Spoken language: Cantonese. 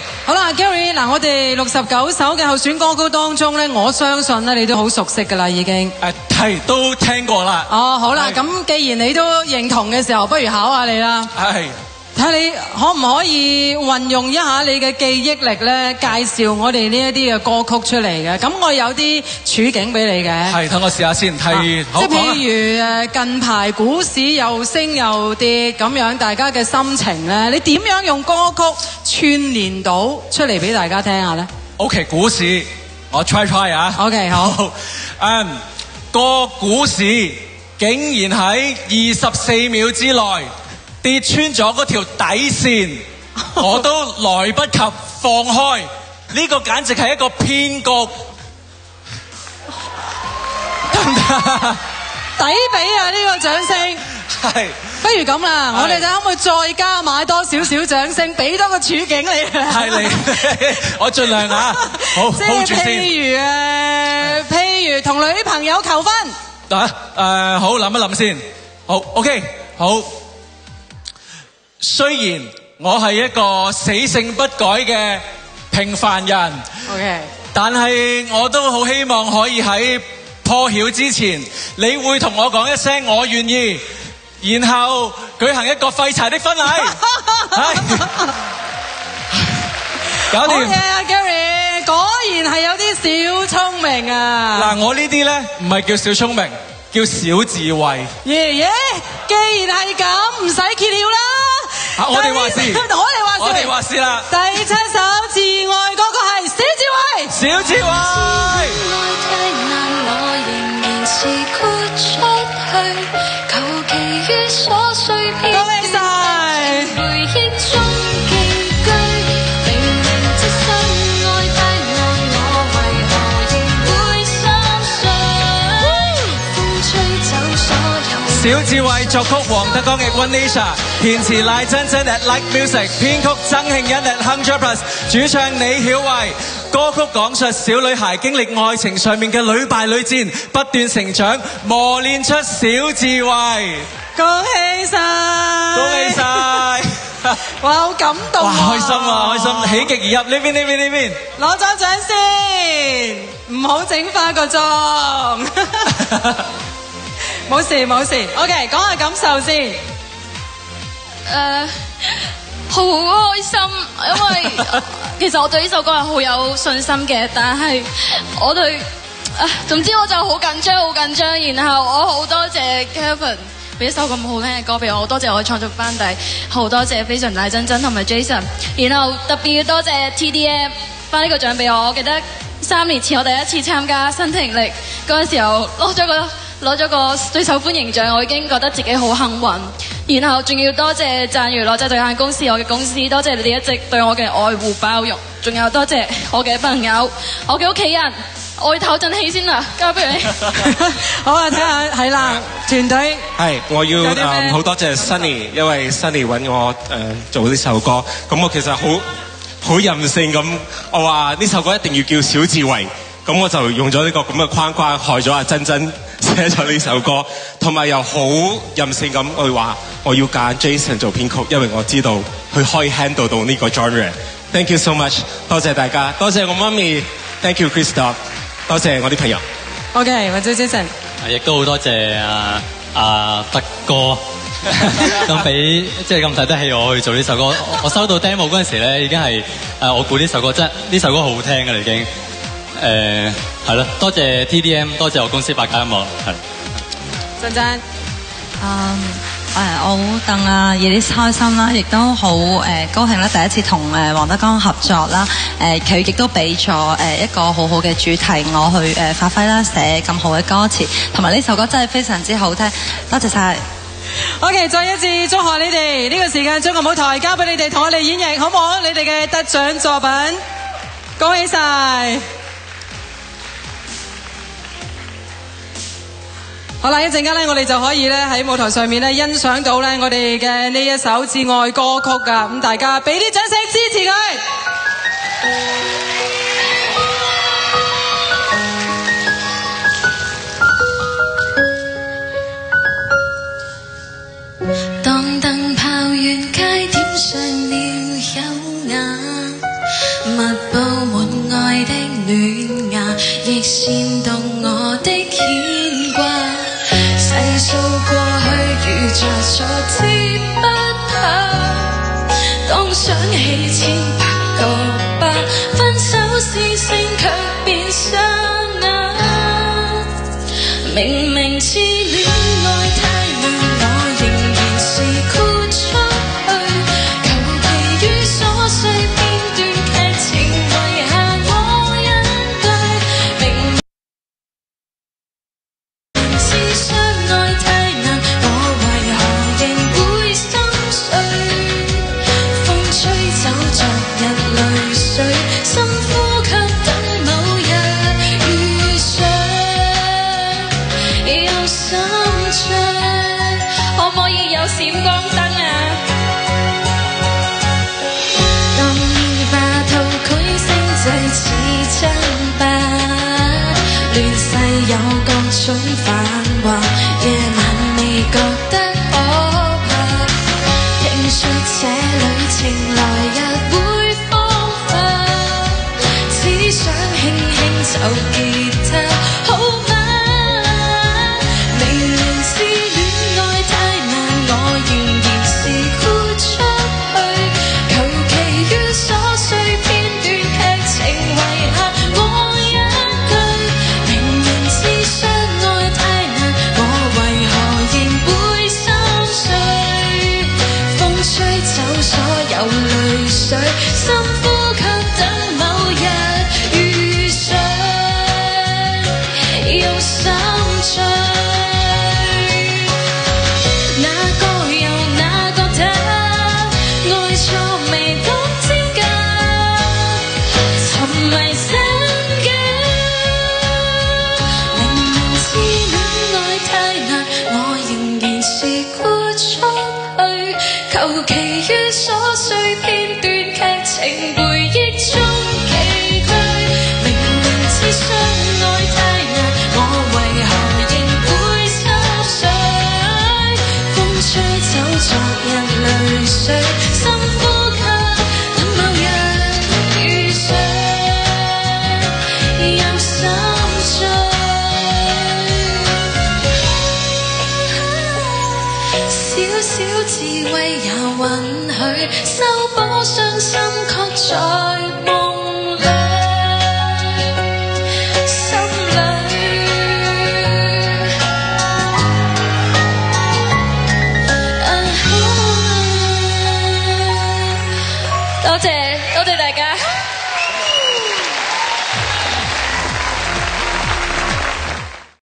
好啦 ，Gary， 嗱，我哋69首嘅候選歌曲當中咧，我相信咧你都好熟悉噶啦，已經。 係都聽過啦。 哦，好啦，咁既然你都認同嘅時候，不如考下你啦。 係。 睇下你可唔可以運用一下你嘅記憶力咧，介紹我哋呢一啲嘅歌曲出嚟嘅。咁我有啲處境俾你嘅。 係，等我試下先。係， 即係譬如近排股市又升又跌咁樣，大家嘅心情咧，你點樣用歌曲串連到出嚟俾大家聽下咧 ？OK， 股市，我 try 啊。 OK， 好。 個股市竟然喺24秒之內跌穿咗嗰條底線，我都來不及放開，呢個簡直係一個騙局。 抵俾啊！呢個掌聲。 係。 不如咁啦，我哋睇可唔可以再加買多少少掌聲，俾多個處境你。 係你，我盡量啊。好， 即係 hold 住先。 譬如同女朋友求婚。 好，諗一諗先。好 ，OK， 好。雖然我係一個死性不改嘅平凡人 ，OK， 但係我都好希望可以喺破曉之前，你會同我講一聲我願意，然後舉行一個廢柴的婚禮。搞掂。好嘢啊 ，Gary， 果然係有啲小聰明啊！ 嗱，我呢啲咧唔係叫小聰明，叫小智慧。 爺爺，既然係咁，唔使揭曉啦。 我哋話事， 我哋話事啦。第7首至愛歌曲係小智慧， 小智慧。 恭喜晒！ 小智慧作曲黃德剛嘅 Oneisha， 填詞賴珍珍 at Like Music， 編曲曾慶欣 at 100+， 主唱李曉慧。歌曲講述小女孩經歷愛情上面嘅屢敗屢戰，不斷成長，磨練出小智慧。 恭喜晒！ 恭喜晒！ 哇，好感動啊！ 哇，開心啊，開心！喜極而泣，呢邊。 攞咗獎先，唔好整花個妝。冇事。OK， 講下感受先。 好開心，因為其實我對呢首歌係好有信心嘅，但係我對總之我就好緊張，然後我好多謝 Kevin 俾一首咁好聽嘅歌俾我，好多謝我嘅創作班底，好多謝非常賴珍珍同埋 Jason， 然後特別要多謝 TDM 頒呢個獎俾我。我記得3年前我第一次參加新聽力嗰陣時候攞咗個最受歡迎獎，我已經覺得自己好幸運。然後仲要多謝讚娛樂製作有限公司，我嘅公司，多謝你哋一直對我嘅愛護包容，仲有多謝我嘅朋友，我嘅屋企人。我要唞陣氣先啦，交俾你。 好啊，睇下係啦，團隊。 係，我要好多謝 Sunny， 因為 Sunny 揾我做呢首歌，咁我其實好任性咁，我話呢首歌一定要叫小智慧，咁我就用咗呢個咁嘅框框，害咗阿珍珍寫咗呢首歌，同埋又好任性咁，我話我要揀 Jason 做編曲，因為我知道佢可以 handle 到呢個 genre。Thank you so much， 多謝大家，多謝我媽咪 ，Thank you Christoph， 多謝我啲朋友。 OK， 或者 Jason。 亦都好多謝德哥，咁俾即係咁睇得起我去做呢首歌。我收到 demo 嗰陣時咧，已經係我估呢首歌真係呢首歌好好聽㗎啦，已經。係咯，多謝 TDM， 多謝我公司百佳音樂，係。 珍珍， 我好戥Elise開心啦，亦都好高興啦，第一次同黃德剛合作啦，佢亦都俾咗一個好好嘅主題我去發揮啦，寫咁好嘅歌詞，同埋呢首歌真係非常之好聽，多謝晒。 OK， 再一次祝賀你哋，呢個時間將個舞台交俾你哋同我哋演繹，好唔好？你哋嘅得獎作品，恭喜晒！好啦，一陣間咧，我哋就可以咧喺舞台上面咧欣賞到咧我哋嘅呢一首至愛歌曲噶，咁大家俾啲掌聲支持佢。 當燈泡沿街點上了優雅， 密布滿愛的暖芽，亦煽動我的牽掛。細數過去如在昨天不下，當想起千百個吧，分手是聲卻變沙啞。明明知戀愛太難，我仍然是豁出去，求其於瑣碎片段劇情遺下我一句。明明知相愛太難，我為何仍會心碎？風吹走昨日淚水，深呼吸等某日遇上。有心醉，可唔可以有閃光燈啊？當煙花吐舉星際似爭霸，亂世有各種繁華，夜晚未覺得可怕。聽說這旅程來日會風化，只想輕輕奏吉他，好嗎？明明知戀愛太難，我仍然是豁出去，求其於瑣碎片段劇情遺下我一句。明明知相愛太難，我為何仍會心碎？風吹走所有淚水，深呼吸等某日遇上，有心醉。哪個又哪個他，愛錯未懂真假，沉迷身家。明明知戀愛太難，我仍然是豁出去，求其於瑣碎片段劇情回憶中寄居。明明知相愛太難，我為何仍會心碎？風吹走昨日淚水，深呼吸等某日遇上，有心醉。小小智慧也允許修補傷心，卻在夢裏，心裏。多謝大家。